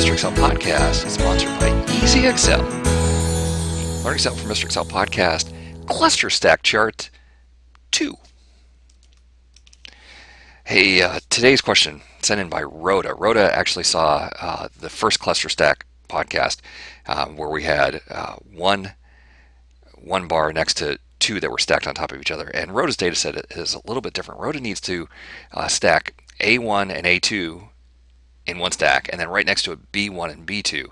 Mr. Excel podcast is sponsored by Easy Excel. Learn Excel from Mr. Excel podcast, Cluster Stack Chart 2. Hey, today's question sent in by Rota. Rota actually saw the first Cluster Stack podcast where we had one bar next to two that were stacked on top of each other. And Rota's data set is a little bit different. Rota needs to stack A1 and A2 in one stack, and then right next to it B1 and B2.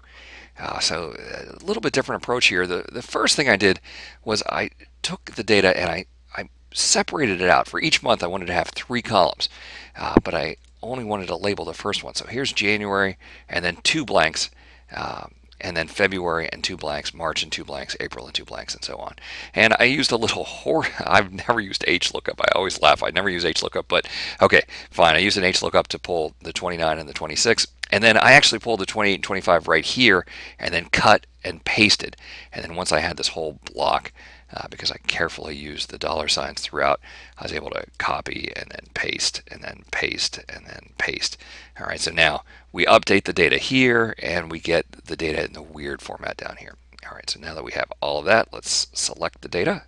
So a little bit different approach here. The first thing I did was I took the data and I separated it out. For each month I wanted to have 3 columns, but I only wanted to label the first one. So here's January and then 2 blanks, and then February and 2 blanks, March and 2 blanks, April and 2 blanks, and so on. And I used a little I've never used HLOOKUP. I always laugh. I never use HLOOKUP, but okay, fine. I used an HLOOKUP to pull the 29 and the 26, and then I actually pulled the 28 and 25 right here, and then cut and pasted. And then once I had this whole block, because I carefully used the dollar signs throughout, I was able to copy and then paste and then paste and then paste. All right, so now we update the data here and we get the data in the weird format down here. All right, so now that we have all of that, let's select the data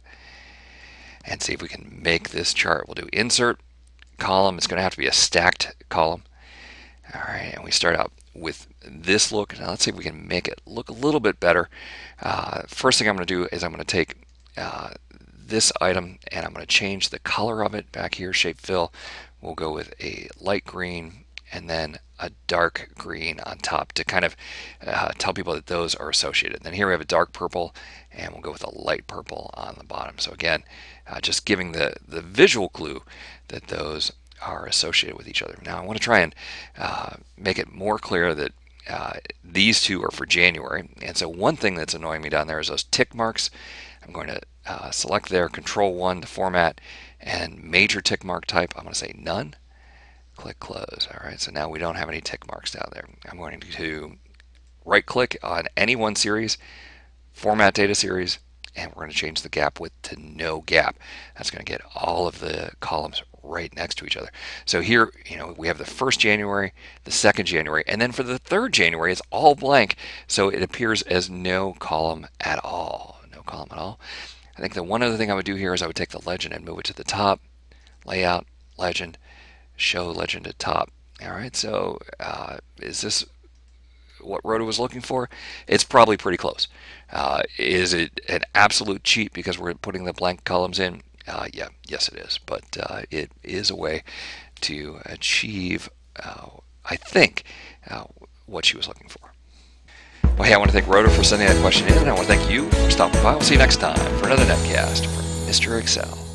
and see if we can make this chart. We'll do insert column. It's going to have to be a stacked column. All right, and we start out with this look. Now let's see if we can make it look a little bit better. First thing I'm going to do is I'm going to take this item and I'm going to change the color of it back here. Shape fill, we'll go with a light green and then a dark green on top to kind of tell people that those are associated. Then here we have a dark purple and we'll go with a light purple on the bottom. So again, just giving the visual clue that those are associated with each other. Now I want to try and make it more clear that these two are for January. And so one thing that's annoying me down there is those tick marks. I'm going to select there, Control-1 to format, and major tick mark type, I'm going to say none. Click close. All right, so now we don't have any tick marks down there. I'm going to right click on any one series, format data series, and we're going to change the gap width to no gap. That's going to get all of the columns right next to each other. So here, we have the 1st January, the 2nd January, and then for the 3rd January, it's all blank, so it appears as no column at all. No column at all. I think the one other thing I would do here is I would take the legend and move it to the top, layout, legend, show legend at top. All right, so is this what Rota was looking for? It's probably pretty close. Is it an absolute cheat because we're putting the blank columns in? Yeah, yes it is, but it is a way to achieve, I think, what she was looking for. Well, hey, I want to thank Rota for sending that question in, and I want to thank you for stopping by. We'll see you next time for another netcast from Mr. Excel.